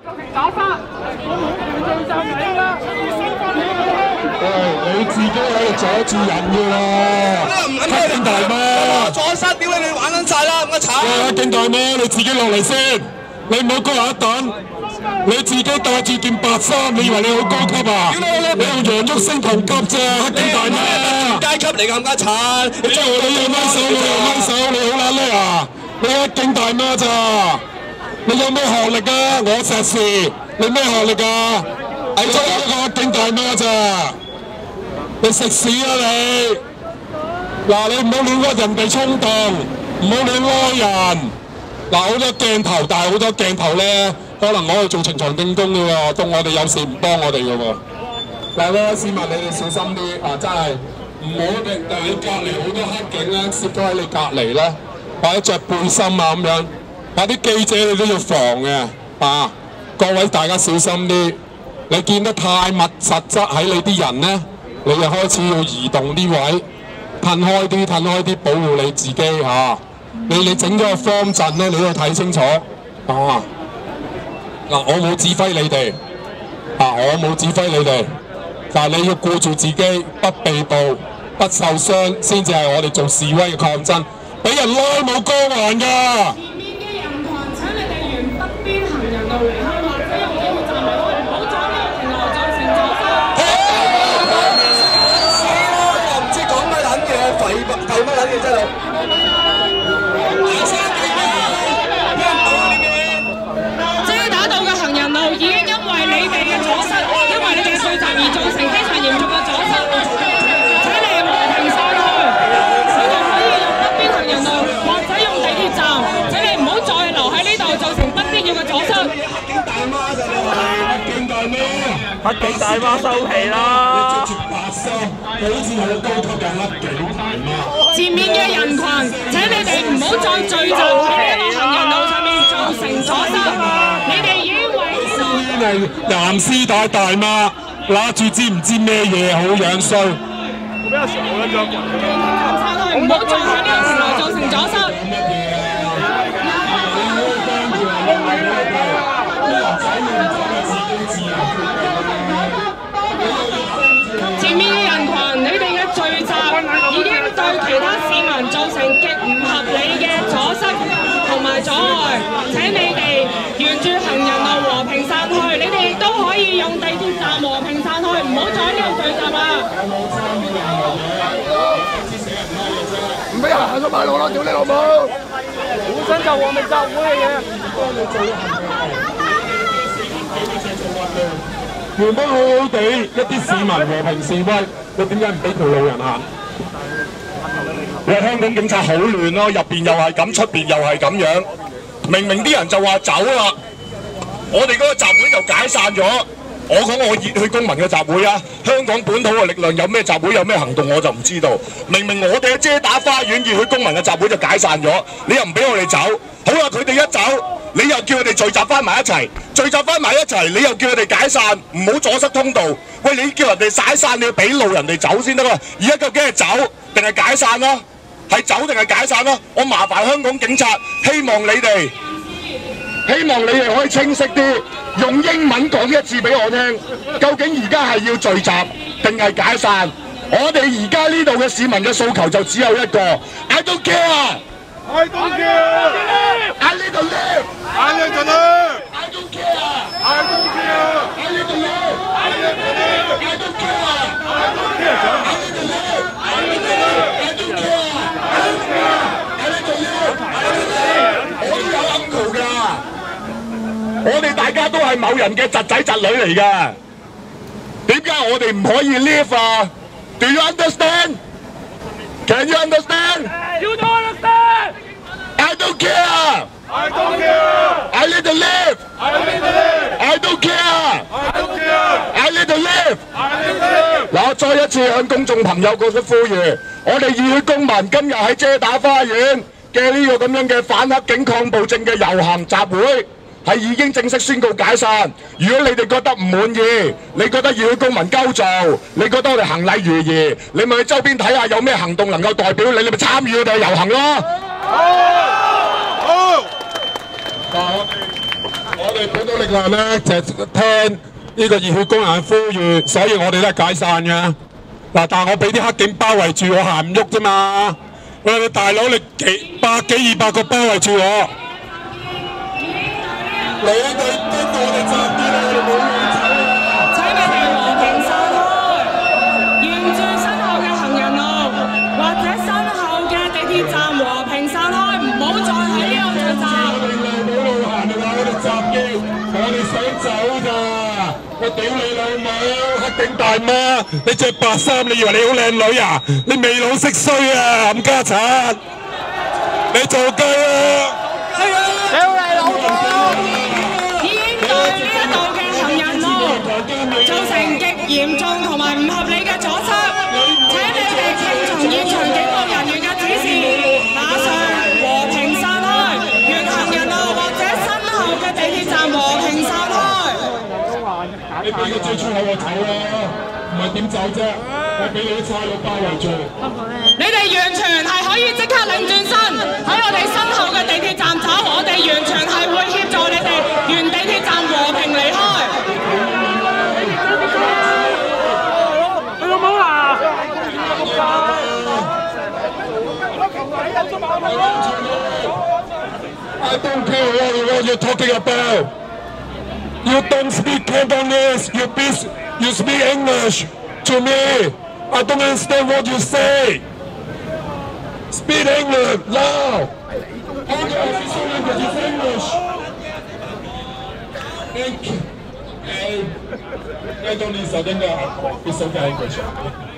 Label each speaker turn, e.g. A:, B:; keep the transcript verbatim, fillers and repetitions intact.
A: 打花，
B: 喂，你自己喺度阻住人嘅喎，黑警大媽，
C: 阻塞，屌你！你玩撚晒啦，咁嘅慘！
B: 喂，黑警大媽，你自己落嚟先，你唔好高下一等，你自己帶住件白衫，你以為你好高級啊？你用楊旭升同級啫，黑警大媽。
C: 階級嚟㗎，咁嘅慘！
B: 你你用掹手，你用掹手，你好撚叻啊！你黑警大媽咋？你有咩學歷啊？我碩士，你咩學歷啊？係做一個黑警大媽咋？你食屎啊你！嗱，你唔好亂屈人哋衝動，唔好亂拉人。嗱，好多鏡頭，但係好多鏡頭咧，可能我哋做呈堂證供嘅喎，到我哋有事唔幫我哋嘅喎。嗱，各位市民，你哋小心啲啊！真係唔好嘅，但係你隔離好多黑警咧，攝咗喺你隔離咧，或者着背心啊咁樣。有啲記者你都要防嘅啊！各位大家小心啲，你見得太密實質喺你啲人咧，你就開始要移動啲位，褪開啲，褪開啲，保護你自己嚇、啊。你你整咗個方陣咧，你都要睇清楚啊！嗱，我冇指揮你哋啊，我冇指揮你哋，但係你要顧住自己，不被捕、不受傷，先至係我哋做示威嘅抗爭。俾人拉冇光環㗎！
C: 係乜撚嘢啫你？
A: 遮打道嘅行人路已經因為你哋嘅阻塞，因為你哋嘅聚集而造成非常嚴重嘅阻塞。請你哋和平散去，你哋可以用北邊行人路或者用地鐵站。請你唔好再留喺呢度，造成不必要嘅阻塞。
C: 黑警大媽就係黑警大媽，
D: 黑警大媽收皮啦！
B: 你着住白衫，你好似好高級嘅黑警大媽。
A: 前面嘅人群，請你哋唔好再聚集喺呢個行人路上面，造成阻塞。你哋已經為
B: 係藍絲帶大媽，揦住知唔知咩嘢好樣衰？
D: 我比較少啦，張雲。
A: 唔好再喺呢個時候造成阻塞。前面嘅人群，你哋嘅聚集已經對其他市民造成極唔合理嘅阻塞同埋阻礙。請你哋沿住行人路和平散去，你哋亦都可以用地鐵站和平散去，唔好再喺呢度聚集啦。
C: 唔俾人行上馬路啦！屌你老母！
D: 本身就和平集會嘅嘢。
B: 原本好好地一啲市民和平示威，你點解唔俾條路人行？
C: 你香港警察好亂咯，入邊又係咁，出邊又係咁樣。明明啲人就話走啦，我哋嗰個集會就解散咗。我講我熱血公民嘅集會啊，香港本土嘅力量有咩集會有咩行動我就唔知道。明明我哋嘅遮打花園熱血公民嘅集會就解散咗，你又唔俾我哋走。好啦，佢哋一走，你又叫佢哋聚集翻埋一齊，聚集翻埋一齊，你又叫佢哋解散，唔好阻塞通道。喂，你叫人哋解散，你要俾路人哋走先得啊！而家究竟係走定係解散啊？係走定係解散啊？我麻煩香港警察，希望你哋。希望你哋可以清晰啲，用英文講一次俾我聽，究竟而家係要聚集定係解散？我哋而家呢度嘅市民嘅訴求就只有一個 ，I don't care，I
D: don't care，I
C: need to live，I
D: need to live，I
C: don't care，I
D: don't care，I
C: need to live，I need to live，I don't care，I don't care，I need to live，I need to live，I don't care，I don't care，I need to live，I need to live，我都有暗號㗎。我哋大家都係某人嘅侄仔侄女嚟㗎，點解我哋唔可以 live 啊 ？Do you understand? Can you understand?
D: You don't understand.
C: I don't care.
D: I don't care.
C: I need to live.
D: I need to live.
C: I don't care.
D: I don't care.
C: I need to live.
D: I need to live.
C: 嗱，我再一次向公眾朋友作出呼籲，我哋熱血公民今日喺遮打花園嘅呢個咁樣嘅反黑警抗暴政嘅遊行集會。係已經正式宣告解散。如果你哋覺得唔滿意，你覺得熱血公民鳩做，你覺得我哋行禮如儀，你咪去周邊睇下有咩行動能夠代表你，你咪參與我哋嘅遊行咯。好，好。
B: 我哋本土力量咧就聽呢個熱血工人嘅呼籲，所以我哋都係解散嘅。嗱，但係我俾啲黑警包圍住我行唔喐啫嘛。喂，你大佬你幾百幾二百個包圍住我，你哋跟我哋集結啦，我哋冇嘢走啊！
A: 請你哋和平散開，沿住身後嘅行人路或者身後嘅地鐵站和平散開，唔好再喺呢度聚集。
B: 我哋路冇路行㗎啦，我哋集結，我哋想走咋。我屌你老母，黑警大媽！你着白衫，你以為你好靚女啊？你未老識衰啊，冚家鏟！你做雞啊！
A: 屌你老母！已經對呢一度嘅行人路造成極嚴重同埋唔合理嘅阻塞，請你哋聽從現場警務人員嘅指示，馬上和平散開，沿行人路或者身後嘅地鐵站和平散開。
B: 你俾個追出口我走啦，唔係點走啫？我俾你啲差佬包圍住。
A: 你哋完全係可以即刻擰轉身喺我哋身後嘅地鐵站走，我哋完全係會協助你哋沿地鐵站和平離開。
D: 你老母啊
B: ！I don't care what, what you're talking about. You don't speak Cantonese. You speak, you speak English to me. I don't understand what you say. Speak English loud. All the official language is English. Thank you. Cantonese 應該係必須嘅 English。